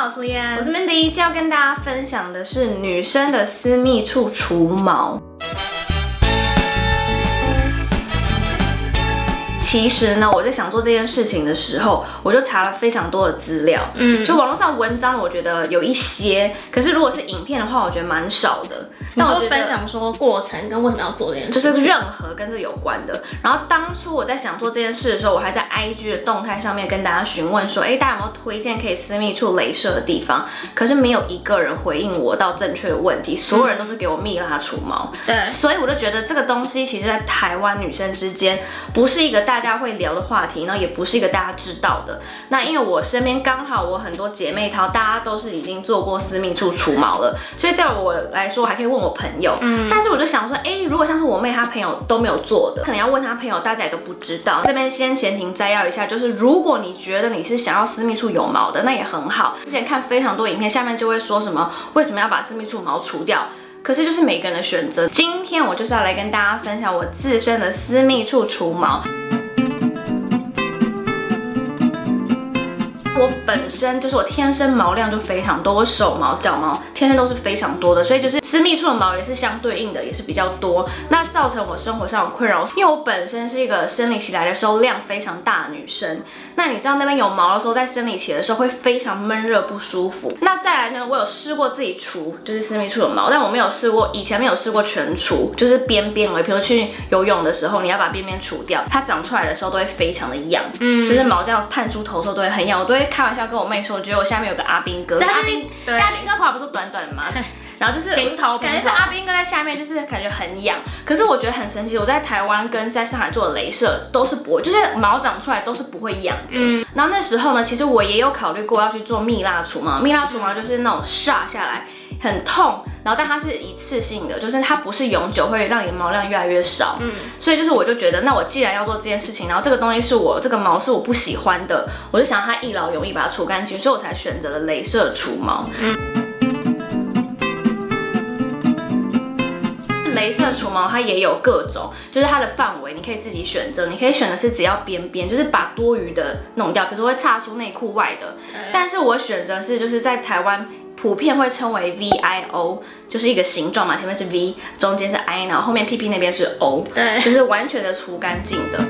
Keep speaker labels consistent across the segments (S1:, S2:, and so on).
S1: 好，我是丽安，
S2: 我是 Mandy， 今天要跟大家分享的是女生的私密处除毛。其实呢，我在想做这件事情的时候，我就查了非常多的资料，就网络上文章我觉得有一些，可是如果是影片的话，我觉得蛮少的。
S1: 但我分享说过程跟为什么要做这件事情，
S2: 就是任何跟这有关的。然后当初我在想做这件事的时候，我还在 IG 的动态上面跟大家询问说，大家有没有推荐可以私密处雷射的地方？可是没有一个人回应我到正确的问题，所有人都是给我蜜蜡除毛。
S1: 对，
S2: 所以我就觉得这个东西其实在台湾女生之间不是一个大家会聊的话题，然后也不是一个大家知道的。那因为我身边刚好我很多姐妹淘，大家都是已经做过私密处除毛了，所以在我来说，我还可以问我朋友。但是我就想说，如果像是我妹她朋友都没有做的，可能要问她朋友，大家也都不知道。这边先前庭摘要一下，就是如果你觉得你是想要私密处有毛的，那也很好。之前看非常多影片，下面就会说什么为什么要把私密处毛除掉。可是就是每个人的选择。今天我就是要来跟大家分享我自身的私密处除毛。我本身就是我天生毛量就非常多，我手毛、脚毛天生都是非常多的，所以就是私密处的毛也是相对应的，也是比较多。那造成我生活上的困扰，因为我本身是一个生理期来的时候量非常大的女生。那你知道那边有毛的时候，在生理期的时候会非常闷热不舒服。那再来呢，我有试过自己除，就是私密处的毛，但我没有试过，以前没有试过全除，就是边边而已。比如去游泳的时候，你要把边边除掉，它长出来的时候都会非常的痒，就是毛这样探出头的时候都会很痒，我都会开玩笑跟我妹说，我觉得我下面有个阿兵哥。阿兵哥头发不是短短的吗？然后就是感觉是阿兵哥在下面，就是感觉很痒。可是我觉得很神奇，我在台湾跟在上海做的雷射都是不会，就是毛长出来都是不会痒的。然后那时候呢，其实我也有考虑过要去做蜜蜡除毛。蜜蜡除毛就是那种煞下来很痛，然后但它是一次性的，就是它不是永久会让你的毛量越来越少。所以就是我就觉得，那我既然要做这件事情，然后这个东西是我这个毛是我不喜欢的，我就想它一劳永逸把它除干净，所以我才选择了雷射除毛。雷射除毛它也有各种，就是它的范围你可以自己选择，你可以选的是只要边边，就是把多余的弄掉，比如说会岔出内裤外的。但是我选择是就是在台湾普遍会称为 VIO， 就是一个形状嘛，前面是 V， 中间是 I， 然后后面屁屁那边是 O， 对，就是完全的除干净的。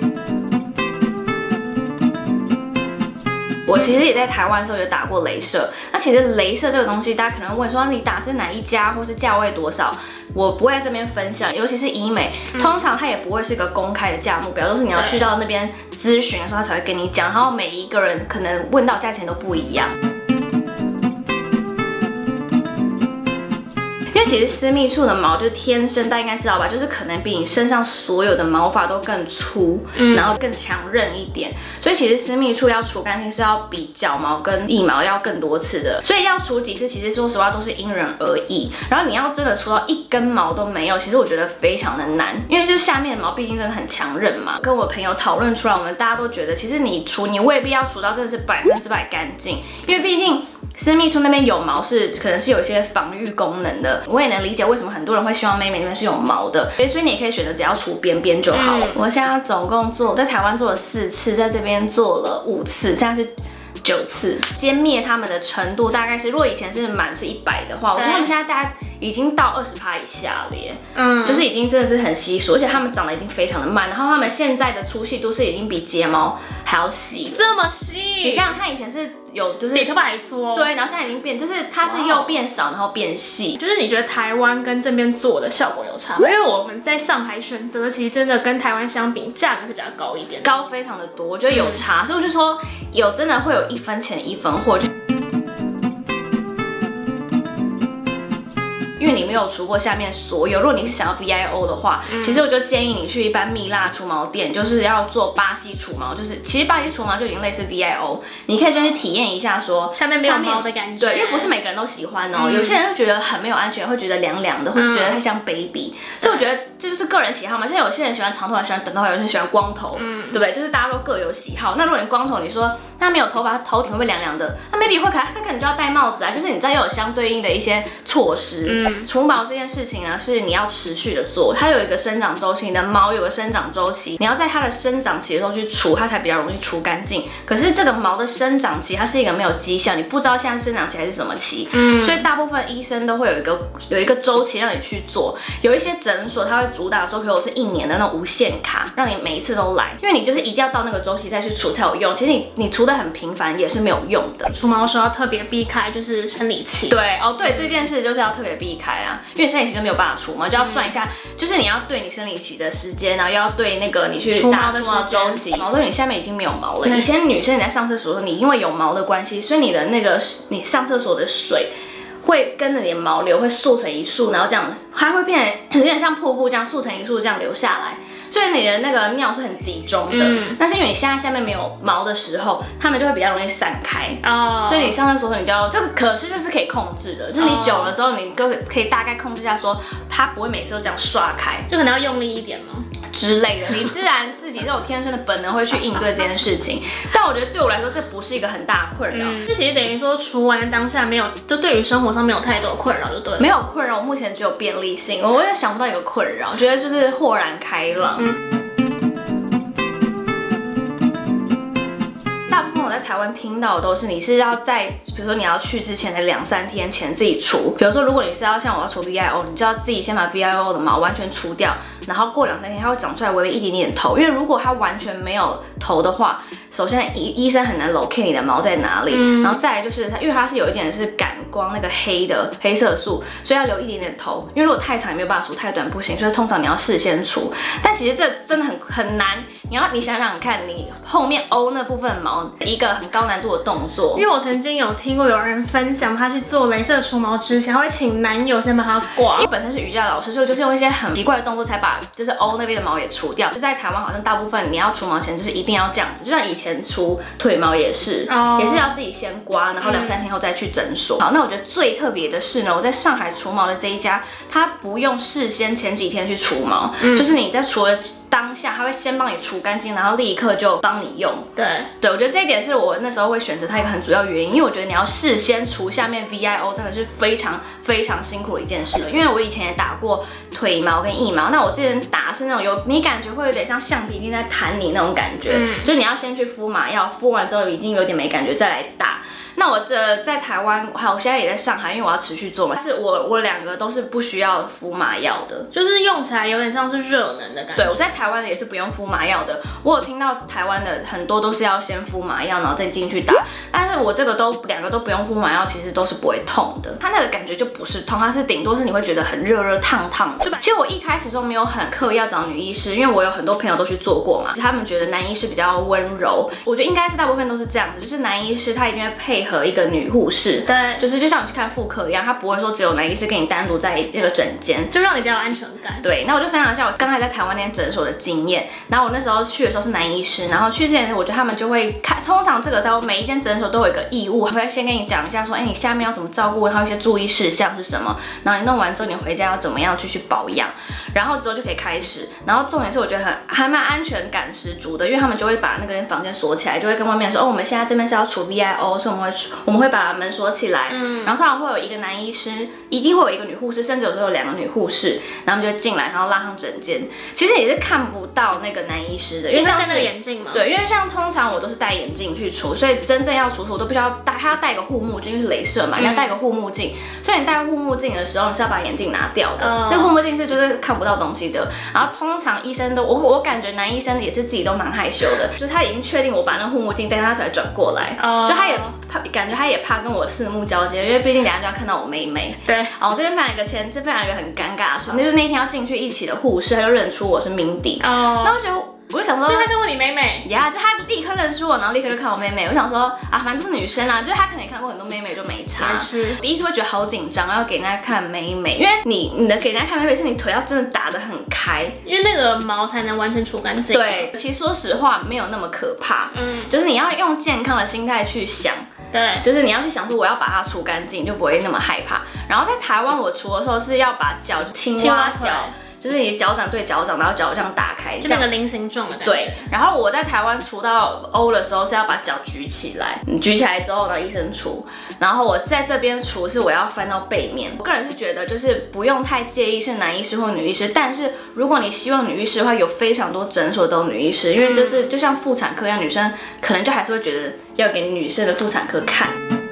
S2: 我其实也在台湾的时候有打过雷射。那其实雷射这个东西，大家可能问说你打是哪一家，或是价位多少？我不会在这边分享，尤其是医美，通常它也不会是一个公开的价目表，都是你要去到那边咨询的时候，他才会跟你讲，然后每一个人可能问到价钱都不一样。其实私密处的毛就是天生，大家应该知道吧，就是可能比你身上所有的毛发都更粗，然后更强韧一点。所以其实私密处要除干净是要比脚毛跟腋毛要更多次的，所以要除几次，其实说实话都是因人而异。然后你要真的除到一根毛都没有，其实我觉得非常的难，因为就是下面的毛毕竟真的很强韧嘛。跟我朋友讨论出来，我们大家都觉得，其实你除你未必要除到真的是100%干净，因为毕竟私密处那边有毛是可能是有一些防御功能的。我也能理解为什么很多人会希望妹妹那边是有毛的，所以你也可以选择只要除边边就好了。我现在总共在台湾做了4次，在这边做了5次，现在是9次。歼灭它们的程度大概是，如果以前是满是100的话，我觉得他们现在大概已经到20%以下了耶。就是已经真的是很稀疏，而且它们长得已经非常的慢，然后它们现在的粗细度是已经比睫毛还要细，
S1: 这么细。
S2: 你想想看，以前是有就是
S1: 比头发还粗哦。
S2: 对，然后现在已经变，就是它是又变少，然后变细。
S1: 就是你觉得台湾跟这边做的效果有差吗？因为我们在上海选择，其实真的跟台湾相比，价格是比较高一点，
S2: 高非常的多，我觉得有差，所以我就说有真的会有1分钱1分货。因为你没有除过下面所有，如果你是想要 VIO 的话，其实我就建议你去一般蜜蜡除毛店，就是要做巴西除毛，就是其实巴西除毛就已经类似 VIO， 你可以先去体验一下说
S1: 下面没有毛的感觉。
S2: 对，因为不是每个人都喜欢哦，有些人会觉得很没有安全，会觉得凉凉的，或是觉得它像 baby，所以我觉得这就是个人喜好嘛。像有些人喜欢长头发，喜欢短头发，有些人喜欢光头，对不对？就是大家都各有喜好。那如果你光头，你说那没有头发，头顶会不会凉凉的？那 maybe 会，他可能就要戴帽子啊，就是你知道要有相对应的一些措施。除毛这件事情呢，是你要持续的做，它有一个生长周期，你的毛有个生长周期，你要在它的生长期的时候去除，它才比较容易除干净。可是这个毛的生长期，它是一个没有迹象，你不知道现在生长期还是什么期，所以大部分医生都会有一个周期让你去做。有一些诊所它会主打说，比如我是1年的那种无限卡，让你每一次都来，因为你就是一定要到那个周期再去除才有用。其实你除得很频繁也是没有用的。
S1: 除毛的时候要特别避开就是生理期。
S2: 对哦，对，这件事就是要特别避开啊，因为生理期就没有办法除毛，就要算一下，就是你要对你生理期的时间，然后又要对那个你去打除毛周期。所以你下面已经没有毛了。以前女生你在上厕所的时候，你因为有毛的关系，所以你上厕所的水会跟着你的毛流，会束成一束，然后这样它会变成有点像瀑布这样束成一束这样流下来，所以你的那个尿是很集中的。但是因为你现在下面没有毛的时候，它们就会比较容易散开。所以你上厕所你就要这个，可是这是可以控制的，就是你久了之后，你可以大概控制一下，说它不会每次都这样刷开，
S1: 就可能要用力一点吗？
S2: 之类的，你自然自己这种天生的本能会去应对这件事情，但我觉得对我来说这不是一个很大的困扰。
S1: 这其实等于说除完的当下没有，就对于生活上没有太多的困扰，就对了。
S2: 没有困扰，我目前只有便利性，我也想不到一个困扰，觉得就是豁然开朗。大部分我在台湾听到的都是，你是要在，比如说你要去之前的2、3天前自己除。比如说，如果你是要像我要除 VIO， 你就要自己先把 VIO 的毛完全除掉，然后过2、3天它会长出来微微一点点头。因为如果它完全没有头的话，首先医生很难 locate 你的毛在哪里，然后再来就是因为它是有一点是感光那个黑色素，所以要留一点点头。因为如果太长也没有办法除，太短不行，所以通常你要事先除。但其实这真的很难，你想想看，你后面 O 那部分的毛，一个很高难度的动作。
S1: 因为我曾经有听过有人分享，他去做雷射除毛之前，他会请男友先把它刮。
S2: 因为本身是瑜伽老师，所以就是用一些很奇怪的动作才把就是 O 那边的毛也除掉。在台湾好像大部分你要除毛前就是一定要这样子，就像以前除腿毛也是，也是要自己先刮，然后2、3天后再去诊所。好，那我觉得最特别的是呢，我在上海除毛的这一家，他不用事先前几天去除毛，就是你在除了当下，他会先帮你除干净，然后立刻就帮你用。对，我觉得这一点是我那时候会选择它一个很主要原因，因为我觉得你要事先除下面 VIO 真的是非常非常辛苦的一件事。因为我以前也打过腿毛跟腋毛，那我之前打是那种你感觉会有点像橡皮筋在弹你那种感觉，就是你要先去敷麻药，敷完之后已经有点没感觉再来打。那我在台湾，还有我现在也在上海，因为我要持续做嘛，是我2个都是不需要敷麻药的，
S1: 就是用起来有点像是热能的感觉。
S2: 对，我在台湾的也是不用敷麻药的，我有听到台湾的很多都是要先敷麻药，然后再进去打，但是我这个2个都不用敷麻药，其实都是不会痛的，它那个感觉就不是痛，它是顶多是你会觉得很热烫的。其实我一开始都没有很刻意要找女医师，因为我有很多朋友都去做过嘛，他们觉得男医师比较温柔，我觉得应该是大部分都是这样子，就是男医师他一定会配合一个女护士，
S1: 对，
S2: 就是就像你去看妇科一样，他不会说只有男医师跟你单独在那个诊间，
S1: 就让你比较有安全感。
S2: 对，那我就分享一下我刚才在台湾那间诊所的经验。然后我那时候去的时候是男医师，然后去之前我觉得他们就会看，通常这个在每一间诊所都有一个义务，会先跟你讲一下说，你下面要怎么照顾，然后一些注意事项是什么，然后你弄完之后你回家要怎么样去保养，然后之后就可以开始。然后重点是我觉得还蛮安全感十足的，因为他们就会把那个房间锁起来，就会跟外面说，我们现在这边是要除 VIO， 所以我们会把门锁起来，然后通常会有一个男医师，一定会有一个女护士，甚至有时候有2个女护士，然后他们就进来，然后拉上诊间。其实你是看不到那个男医师的，因为像
S1: 戴那个眼镜嘛。
S2: 对，因为像通常我都是戴眼镜去除，所以真正要除我都必须要戴，他要戴个护目镜，因为是雷射嘛，你要戴个护目镜。所以你戴护目镜的时候，你是要把眼镜拿掉的。那护目镜是就是看不到东西的。然后通常医生都，我感觉男医生也是自己都蛮害羞的，就是他已经确定我把那护目镜戴上，他才转过来。就他也怕，感觉他也怕跟我四目交接，因为毕竟等下就要看到我妹妹。
S1: 对。
S2: 然后我这边分享一个很尴尬的事，就是那天要进去一起的护士，他就认出我是Mindy。那我就想说，
S1: 所以他看过你妹妹
S2: 呀，就他立刻认出我，然后立刻就看我妹妹。我想说啊，反正是女生啊，就是他可能也看过很多妹妹，就没差。
S1: 是。
S2: 第一次会觉得好紧张，要给人家看妹妹，因为你的给人家看妹妹是你腿要真的打得很开，
S1: 因为那个毛才能完全除干净。
S2: 对，其实说实话没有那么可怕，就是你要用健康的心态去想。
S1: 对，
S2: 就是你要去想说我要把它除干净，就不会那么害怕。然后在台湾我除的时候是要把脚青蛙脚。 就是你脚掌对脚掌，然后脚这样打开，
S1: 就那个菱形状的感觉。
S2: 对，然后我在台湾除到 O 的时候是要把脚举起来，你举起来之后呢，医生除。然后我在这边除是我要翻到背面。我个人是觉得就是不用太介意是男医师或女医师，但是如果你希望女医师的话，有非常多诊所都有女医师，因为就是就像妇产科一样，女生可能就还是会觉得要给女生的妇产科看。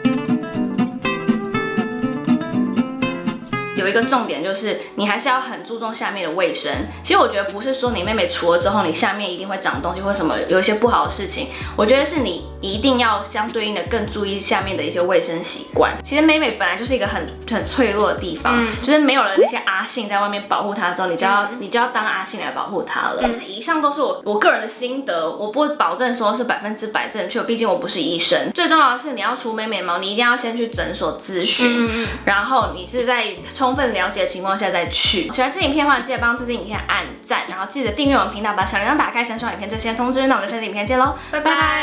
S2: 有一个重点就是，你还是要很注重下面的卫生。其实我觉得不是说你妹妹除了之后，你下面一定会长东西或什么有一些不好的事情。我觉得是你一定要相对应的更注意下面的一些卫生习惯。其实妹妹本来就是一个很脆弱的地方，就是没有了那些阿信在外面保护她之后，你就要当阿信来保护她了。以上都是我个人的心得，我不保证说是100%正确，毕竟我不是医生。最重要的是你要除妹妹毛，你一定要先去诊所咨询，然后你是在充分了解的情况下再去。喜欢这影片的话，记得帮这支影片按赞，然后记得订阅我们频道，把小铃铛打开，享受影片最新的通知。那我们就下期影片见喽，拜拜。